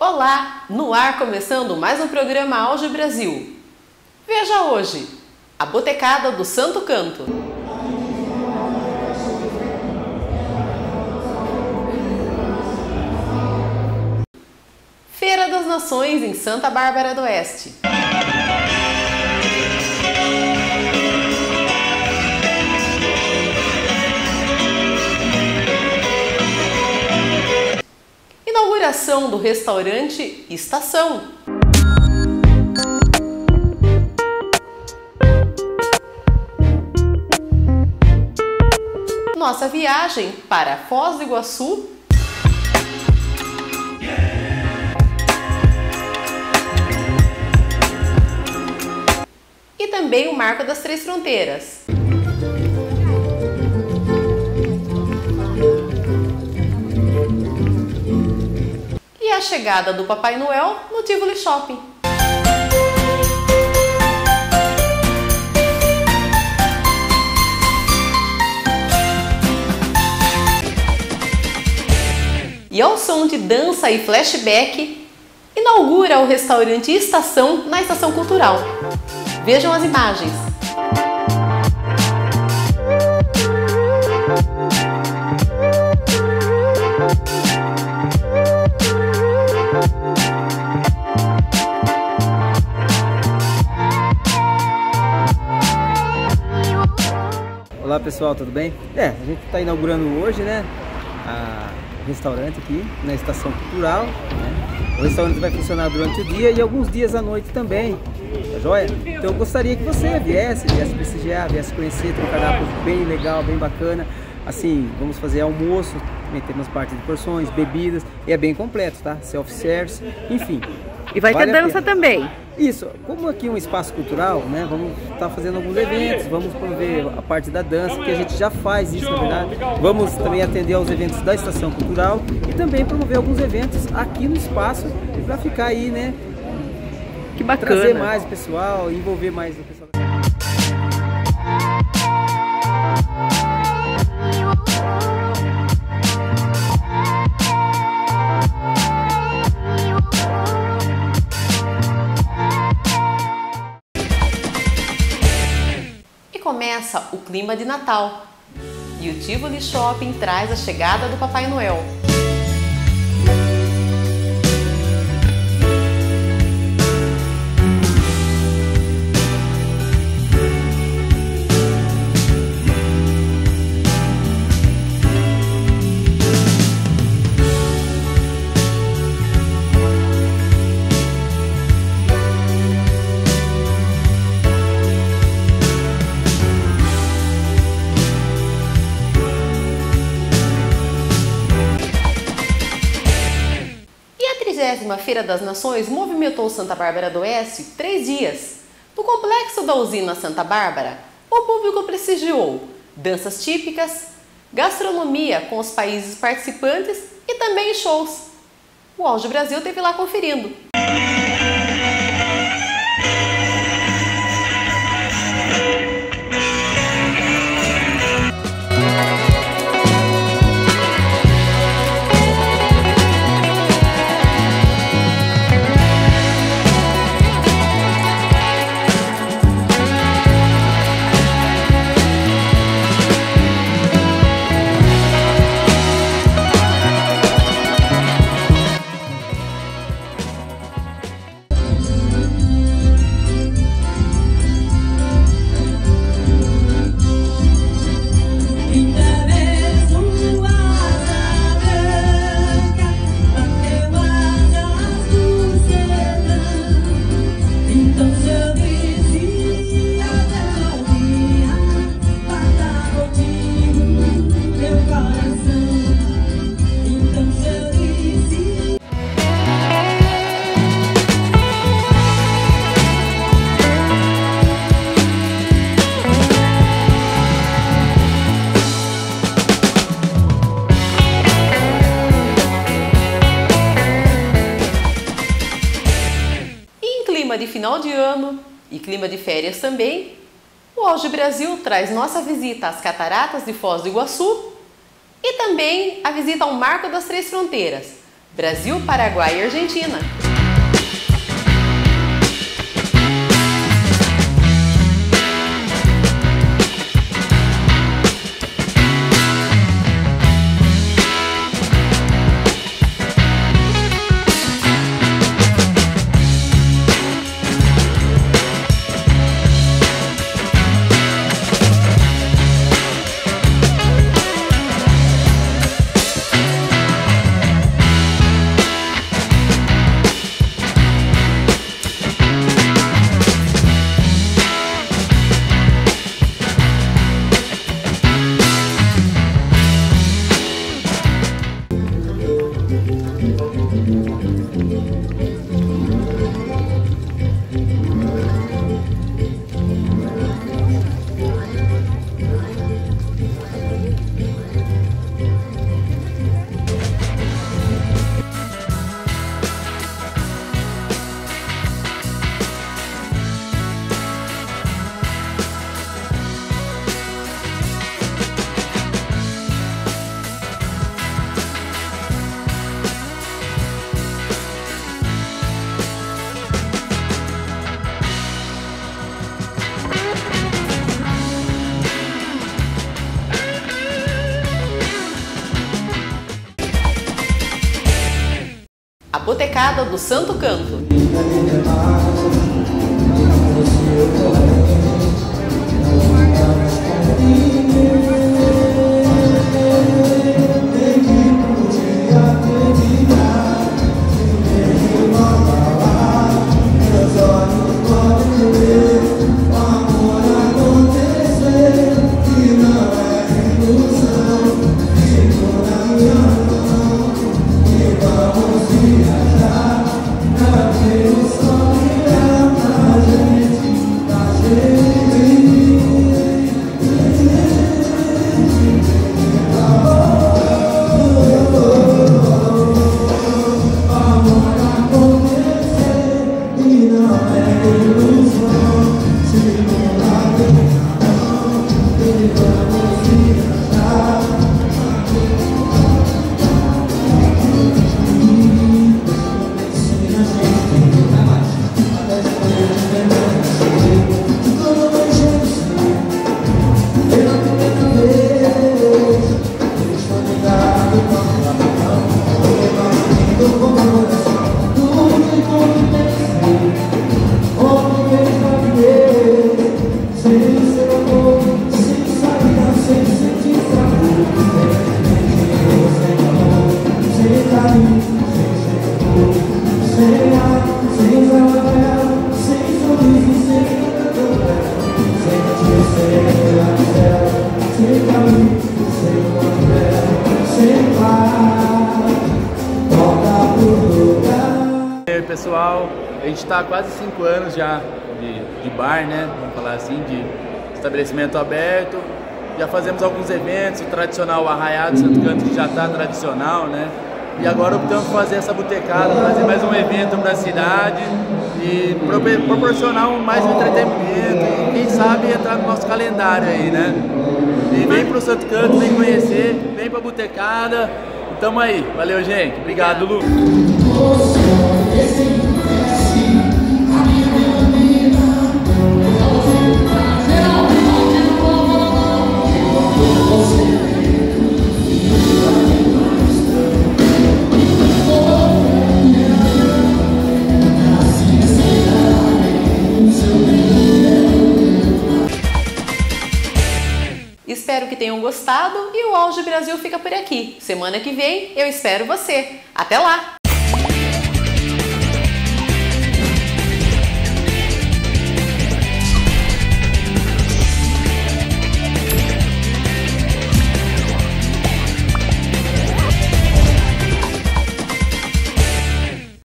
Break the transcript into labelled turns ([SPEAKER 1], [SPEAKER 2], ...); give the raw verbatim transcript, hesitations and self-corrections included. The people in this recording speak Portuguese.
[SPEAKER 1] Olá, no ar começando mais um programa Auge Brasil. Veja hoje, a Botecada do Santo Canto. Feira das Nações em Santa Bárbara do Oeste. Inauguração do restaurante Estação. Nossa viagem para Foz do Iguaçu. E também o Marco das Três Fronteiras. E a chegada do Papai Noel no Tivoli Shopping. E ao som de dança e flashback, inaugura o restaurante Estação na Estação Cultural. Vejam as imagens.
[SPEAKER 2] Olá pessoal, tudo bem? É, a gente está inaugurando hoje, né, a restaurante aqui na Estação Cultural, né? O restaurante vai funcionar durante o dia e alguns dias à noite também, tá joia? Então eu gostaria que você viesse, viesse prestigiar, viesse conhecer, tem um cardápio bem legal, bem bacana. Assim, vamos fazer almoço, também temos parte de porções, bebidas, e é bem completo, tá? Self-service, enfim.
[SPEAKER 3] E vai
[SPEAKER 2] vale
[SPEAKER 3] ter dança também.
[SPEAKER 2] Isso, como aqui é um espaço cultural, né, vamos estar fazendo alguns eventos, vamos promover a parte da dança, que a gente já faz isso, na verdade. Vamos também atender aos eventos da Estação Cultural e também promover alguns eventos aqui no espaço para ficar aí, né,
[SPEAKER 3] que bacana.
[SPEAKER 2] Trazer mais o pessoal, envolver mais o pessoal.
[SPEAKER 1] Começa o clima de Natal e o Tivoli Shopping traz a chegada do Papai Noel. A trigésima Feira das Nações movimentou Santa Bárbara do Oeste três dias. No complexo da usina Santa Bárbara, o público prestigiou danças típicas, gastronomia com os países participantes e também shows. O Auge Brasil esteve lá conferindo. De final de ano e clima de férias também, o Auge Brasil traz nossa visita às Cataratas de Foz do Iguaçu e também a visita ao Marco das Três Fronteiras, Brasil, Paraguai e Argentina. A Botecada do Santo Canto.
[SPEAKER 4] Pessoal, a gente está há quase cinco anos já de, de bar, né? Vamos falar assim, de estabelecimento aberto. Já fazemos alguns eventos, o tradicional Arraiado Santo Canto, que já está tradicional, né? E agora optamos por fazer essa botecada, fazer mais um evento para a cidade e proporcionar mais um entretenimento e quem sabe entrar no nosso calendário aí, né? E vem para o Santo Canto, vem conhecer, vem para a botecada. Tamo aí. Valeu, gente. Obrigado, Lu.
[SPEAKER 1] Espero que tenham gostado e o Auge Brasil fica por aqui. Semana que vem eu espero você. Até lá!